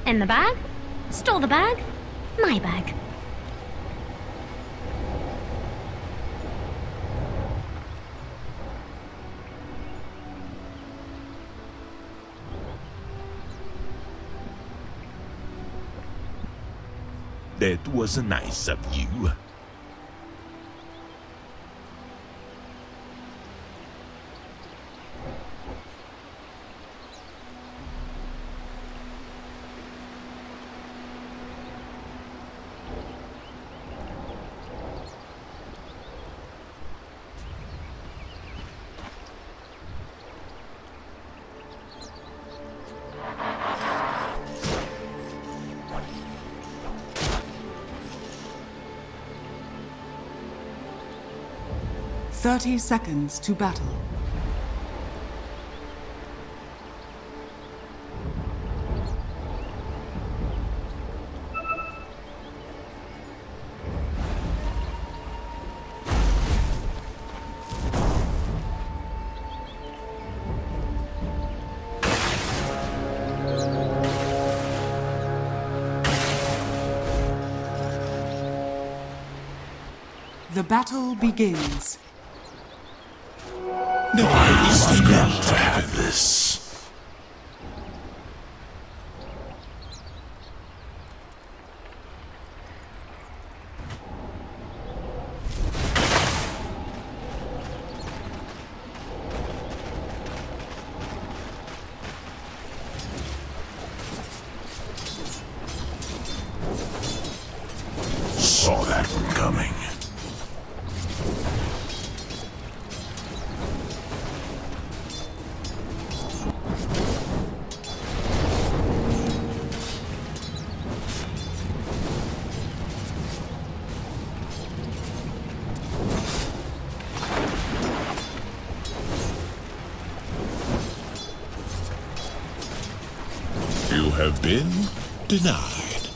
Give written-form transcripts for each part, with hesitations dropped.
In the bag? Stole the bag? My bag. That was nice of you. "30 seconds to battle. The battle begins. No, I was meant to have this. Saw that one coming. You have been denied.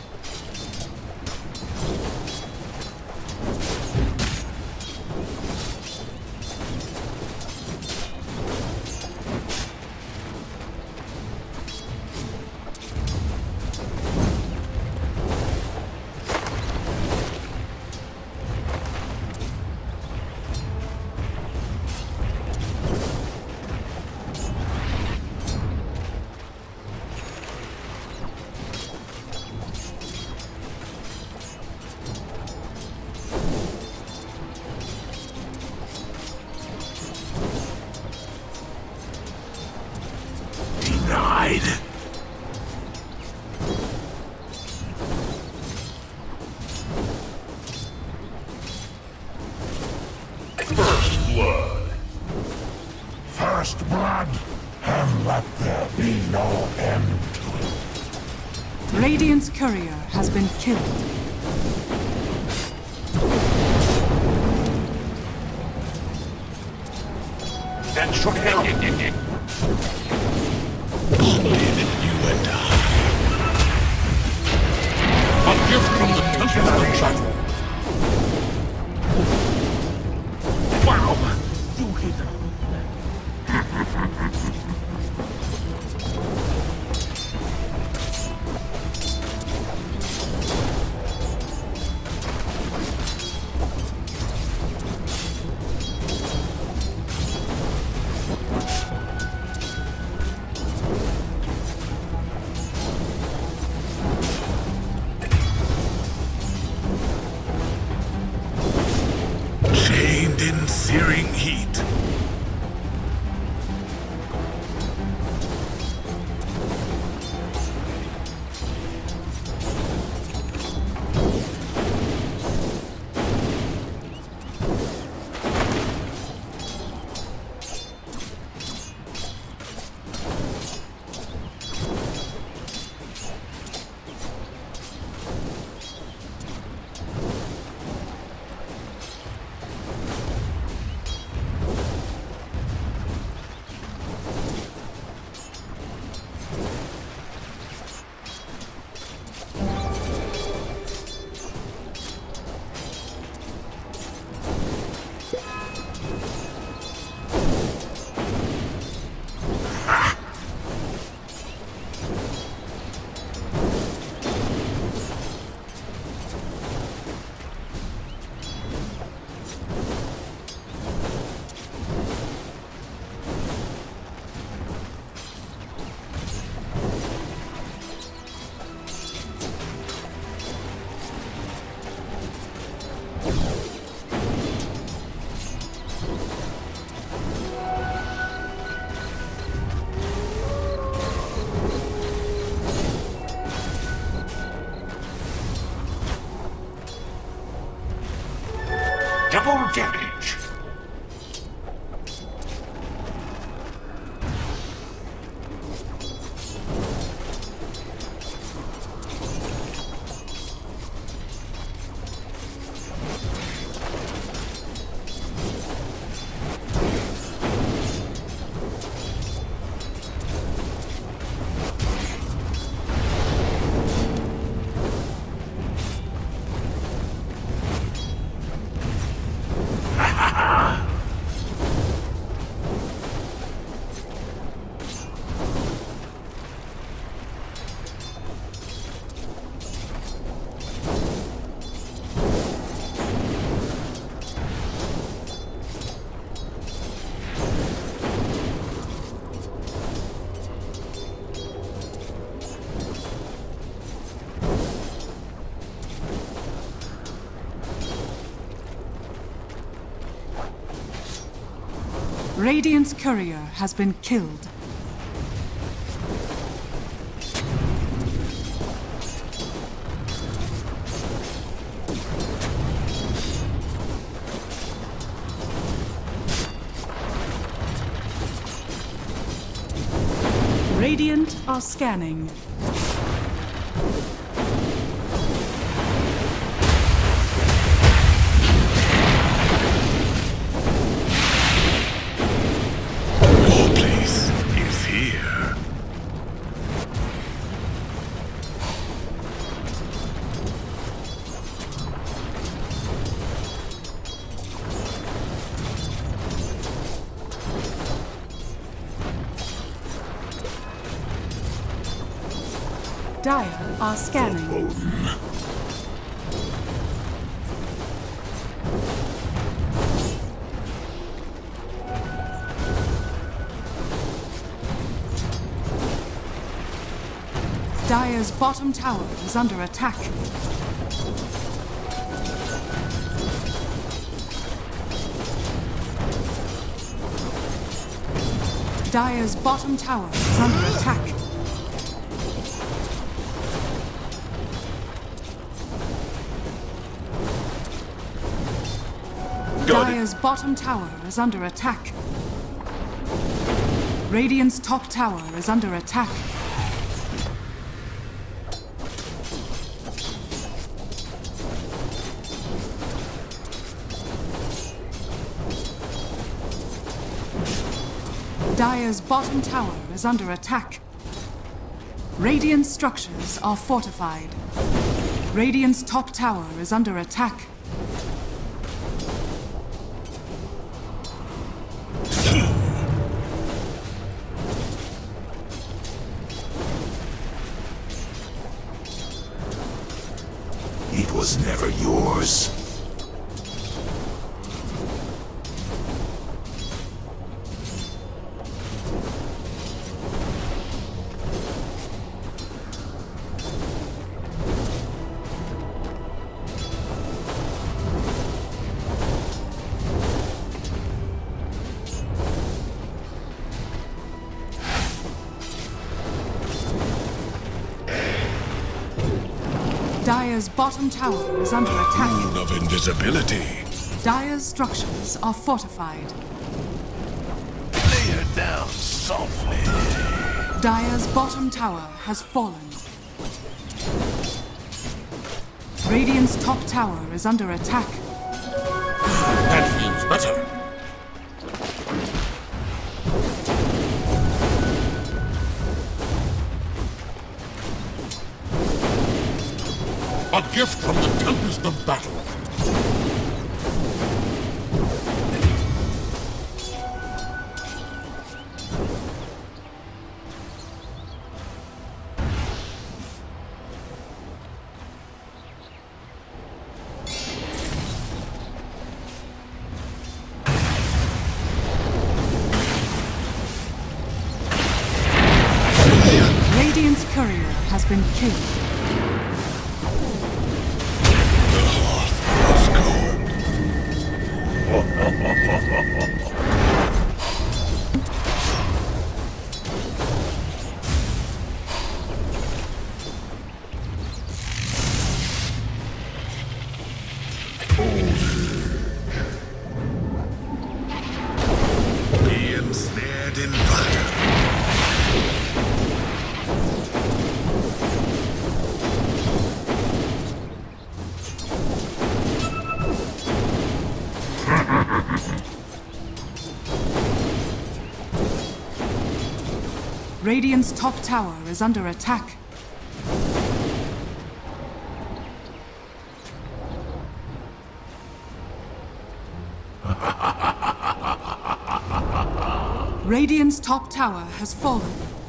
Denied. First blood. First blood, and let there be no end to it. Radiant's courier has been killed. That should help. You and I. A gift from the Tempest Channel. Wow! You hit it. Chained in searing heat. Double damage. Radiant's courier has been killed. Radiant are scanning. Dire are scanning. Dire's bottom tower is under attack. Dire's bottom tower is under attack. Dire's bottom tower is under attack. Radiant's top tower is under attack. Dire's bottom tower is under attack. Radiant structures are fortified. Radiant's top tower is under attack. It was never yours. Dire's bottom tower is under attack. Moon of invisibility. Dire's structures are fortified. Lay her down softly. Dire's bottom tower has fallen. Radiant's top tower is under attack. That feels better. A gift from the Tempest of Battle. Radiant's courier has been killed. Radiant's top tower is under attack. Radiant's top tower has fallen.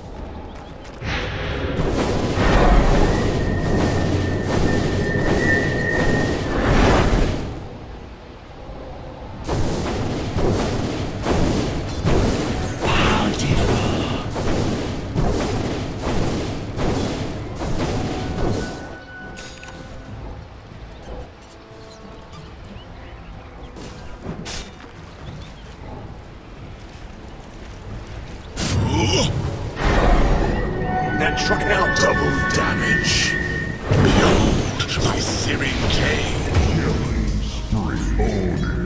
That struck out. Double damage. Behold my searing blade. Killing spree.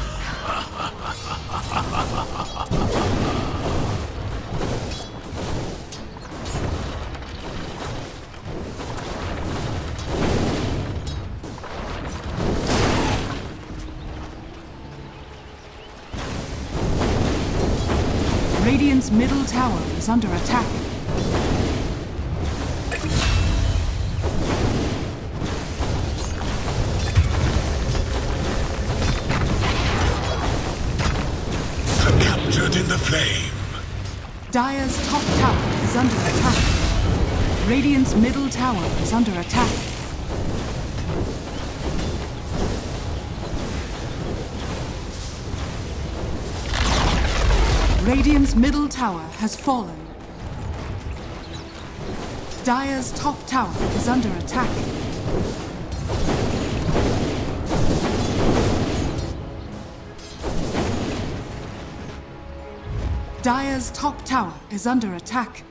Radiant's middle tower is under attack. Captured in the flame. Dire's top tower is under attack. Radiant's middle tower is under attack. Radiant's middle tower has fallen. Dire's top tower is under attack. Dire's top tower is under attack.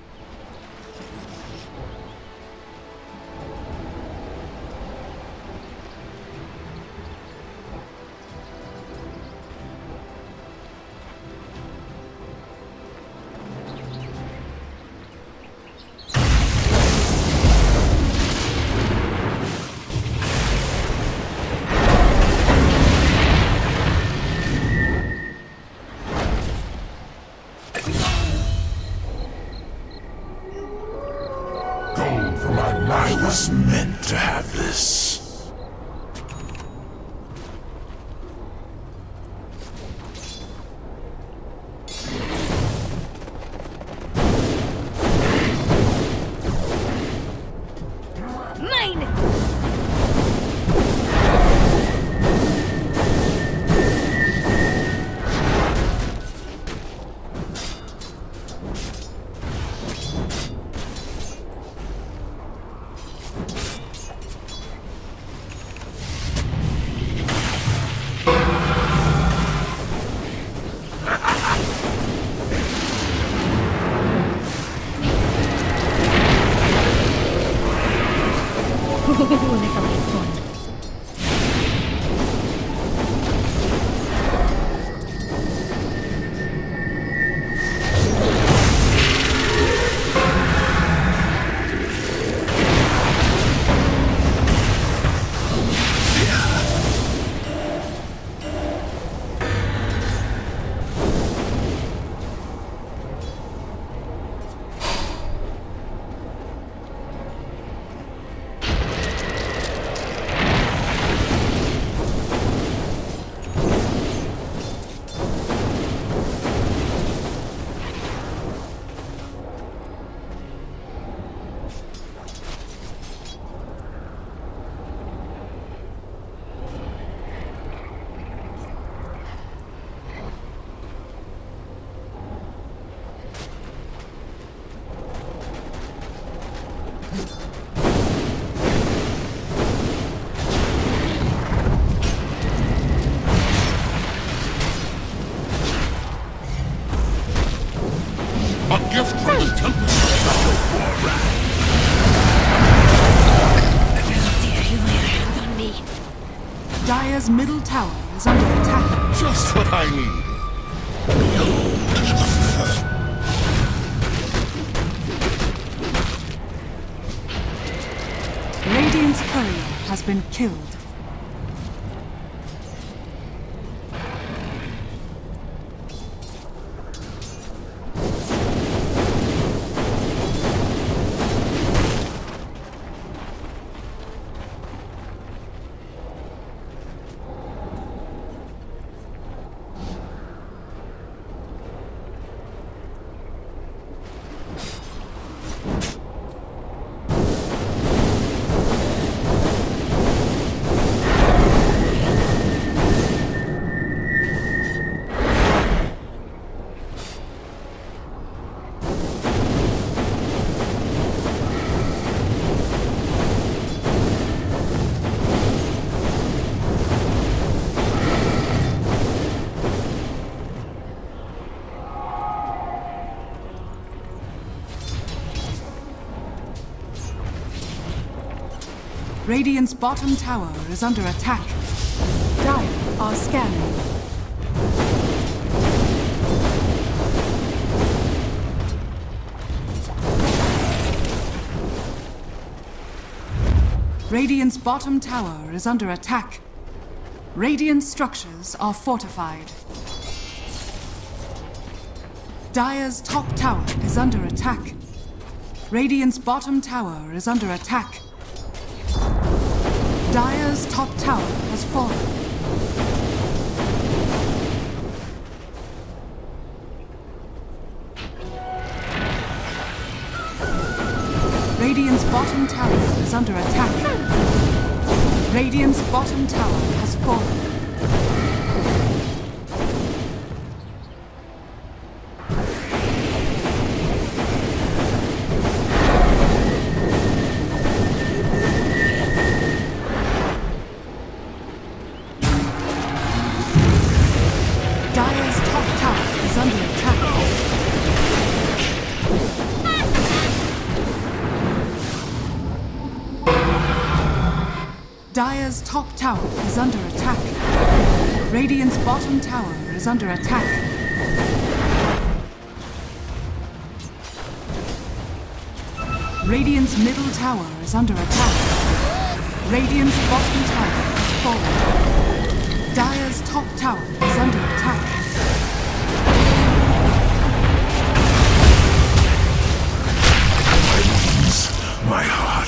I was meant to have this. Mine! This'll be fun. A gift from the Tempest. How dare you lay a hand on me? Dire's middle tower is under attack. Just what I need. Radiant's courier has been killed. Radiant's bottom tower is under attack. Dire are scanning. Radiant's bottom tower is under attack. Radiant structures are fortified. Dire's top tower is under attack. Radiant's bottom tower is under attack. Dire's top tower has fallen. Radiant's bottom tower is under attack. Radiant's bottom tower has fallen. Dire's top tower is under attack. Dire's top tower is under attack. Radiant's bottom tower is under attack. Radiant's middle tower is under attack. Radiant's bottom tower has fallen. Dire's top tower is under attack. My heart.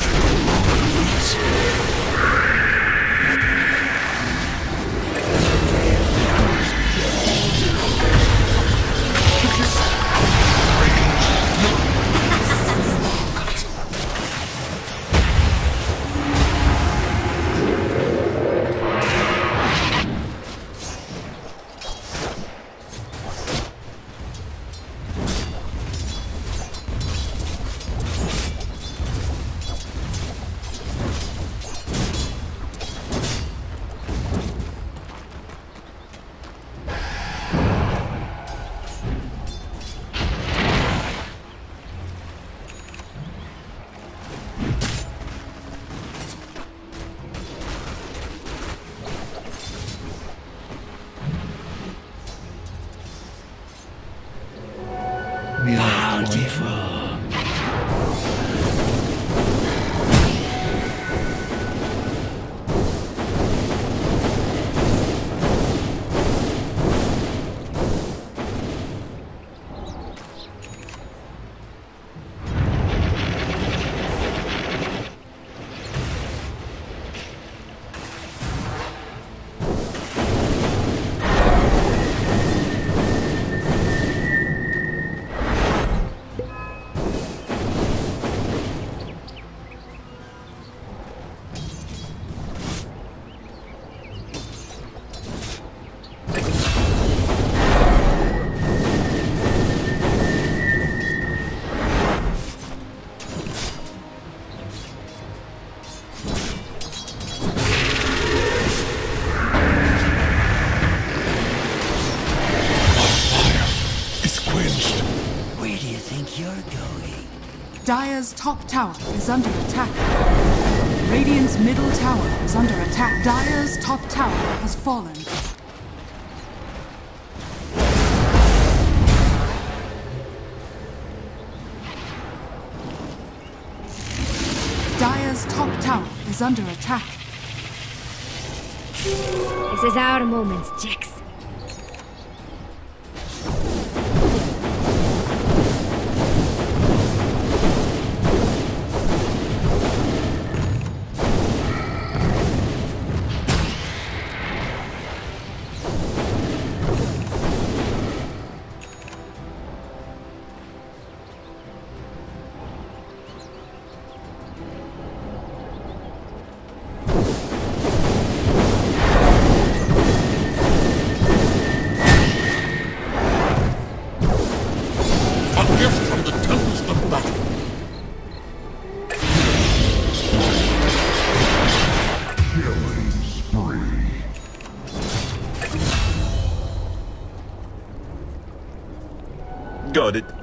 Dire's top tower is under attack. Radiant's middle tower is under attack. Dire's top tower has fallen. Dire's top tower is under attack. This is our moment, Jax. Got it.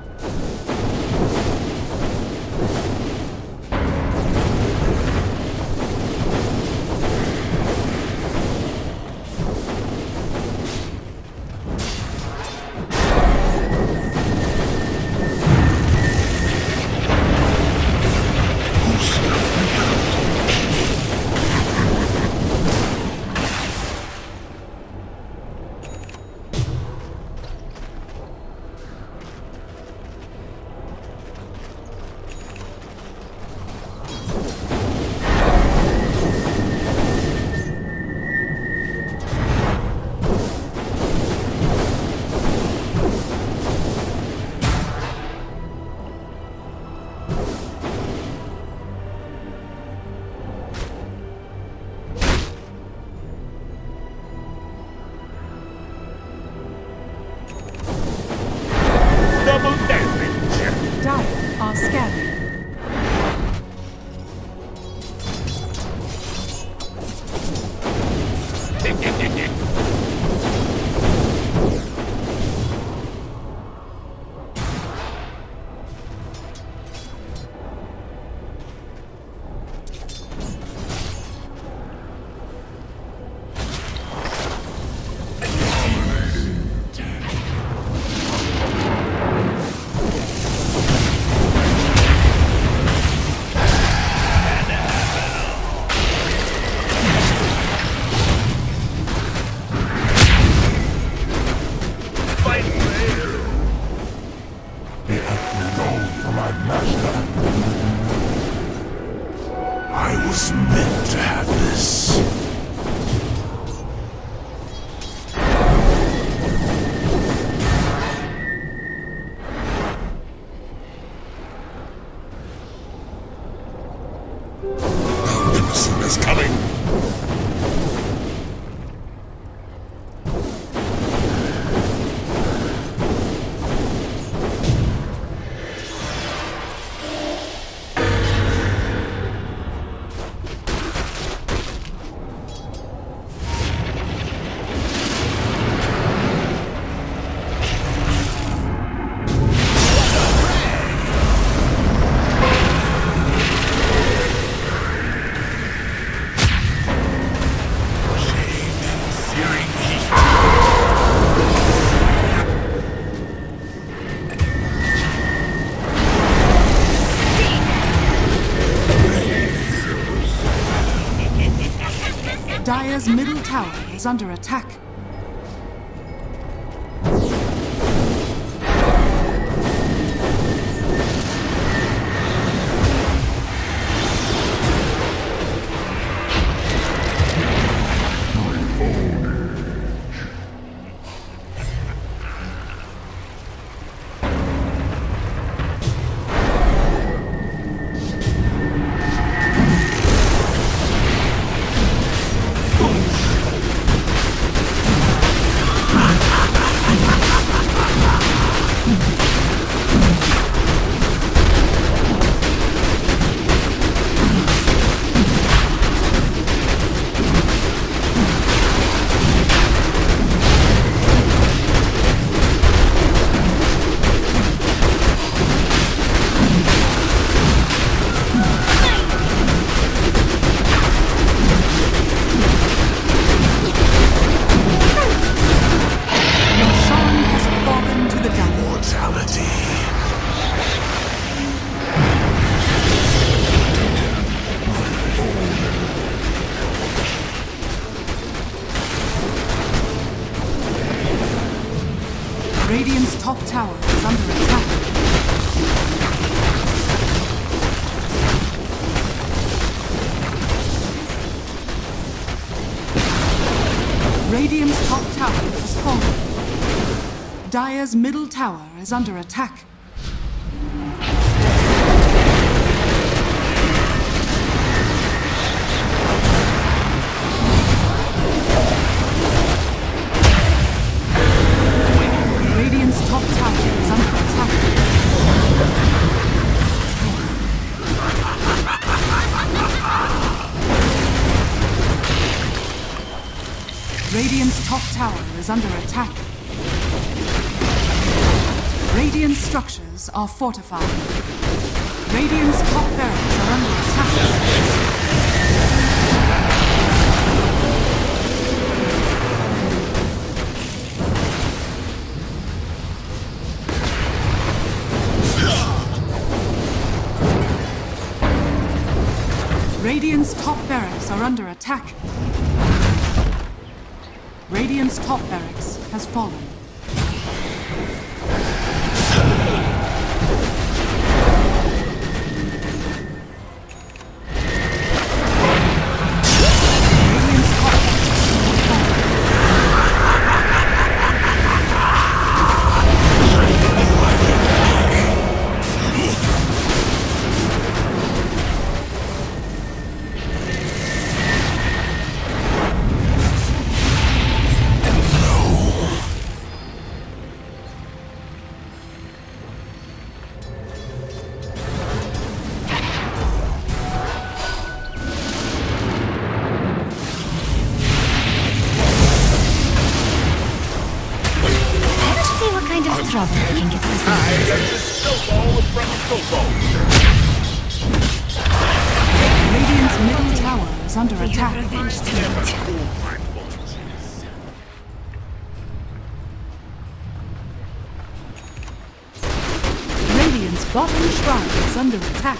I was meant to have this. Our Nemesis is coming. Dire's middle tower is under attack. Radiant's top tower is under attack. Radiant's top tower has fallen. Dire's middle tower is under attack. Radiant's top tower is under attack. Radiant's top tower is under attack. Radiant structures are fortified. Radiant's top barracks are under attack. Radiant's top barracks are under attack. Radiant's top barracks has fallen. trouble can get us. I am the snowball from snowball. Radiant's middle tower is under attack. Revenge tonight. Radiant's bottom shrine is under attack.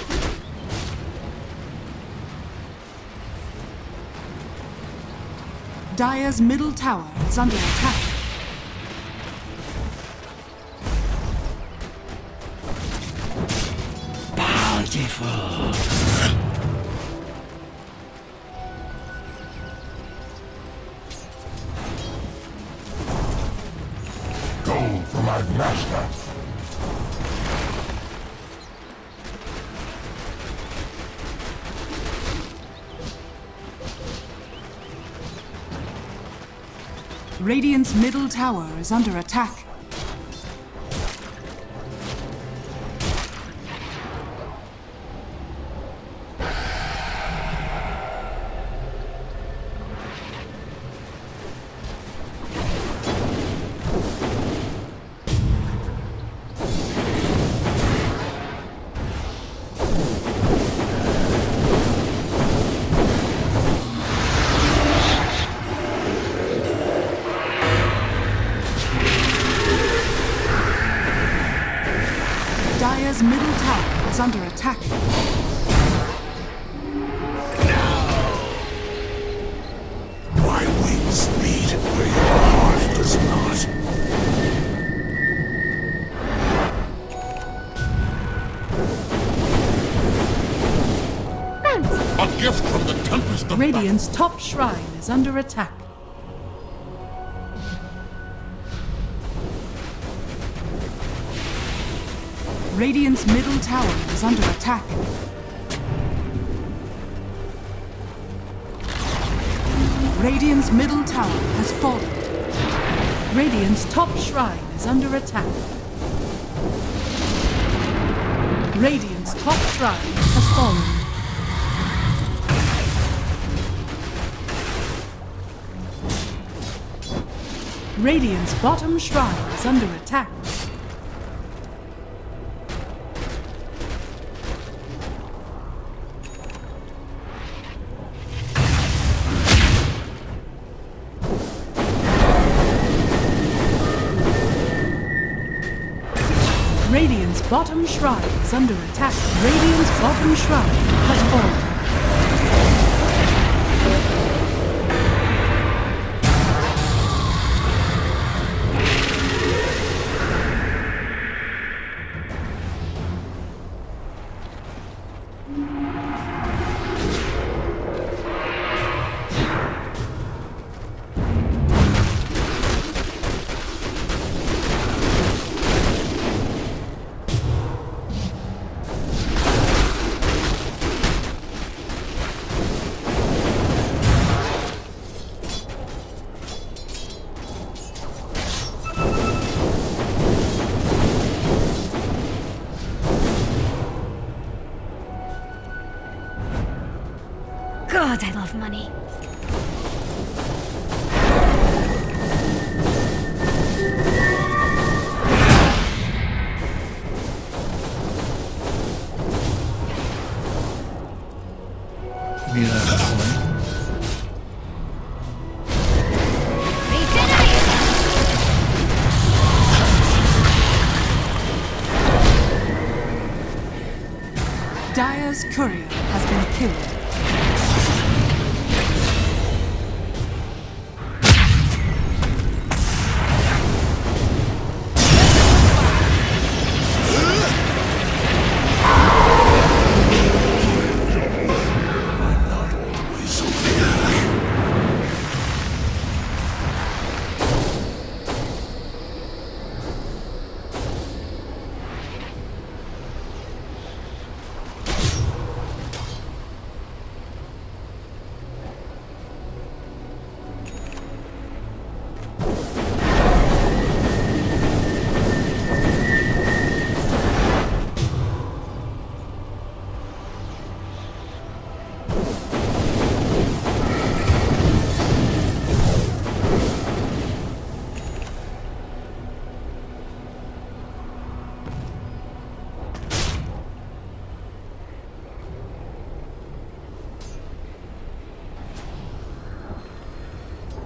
Dire's middle tower is under attack. Bountiful. Gold for my master. Radiant's middle tower is under attack. Dire's middle tower is under attack. My wings beat where your heart does not. A gift from the Tempest of Radiant's top shrine is under attack. Radiant's middle tower is under attack. Radiant's middle tower has fallen. Radiant's top shrine is under attack. Radiant's top shrine has fallen. Radiant's bottom shrine is under attack. Radiant's bottom shrine is under attack. Radiant's bottom shrine has fallen. God, I love money. Dire's courier has been killed.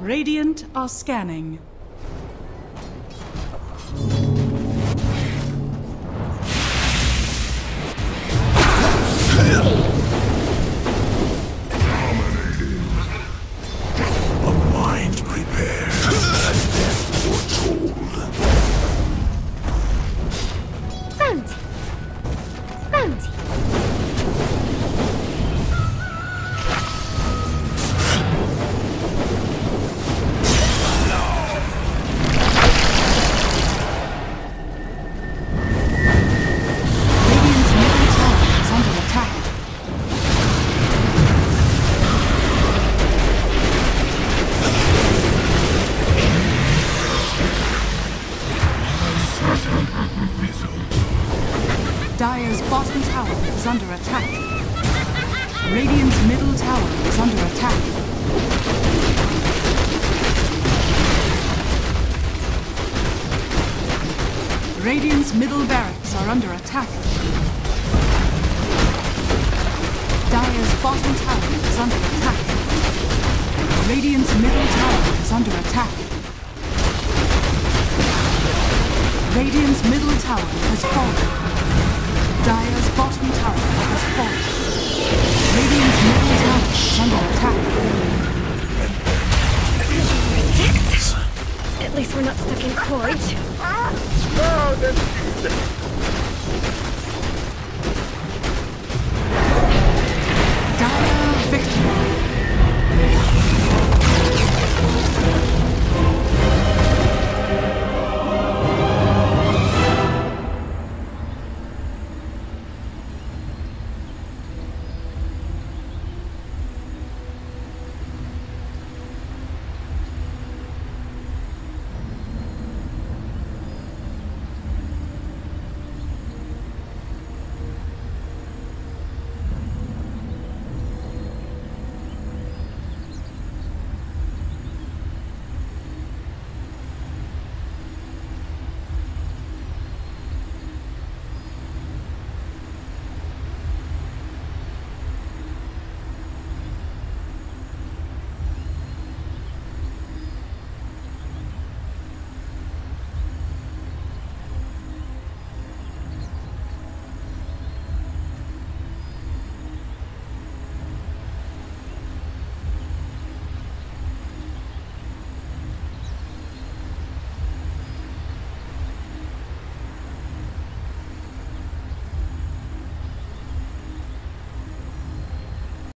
Radiant are scanning. A mind prepared, a death foretold. Bounty. Bounty. Radiant's middle tower is under attack. Dire's bottom tower is under attack. Radiant's middle tower is under attack. Radiant's middle barracks are under attack. Dire's bottom tower is under attack. Radiant's middle tower is under attack. Radiant's middle tower has fallen. Dire's bottom tower has fallen. Radiant's middle tower is under attack. At least we're not stuck in Corage. Oh, that's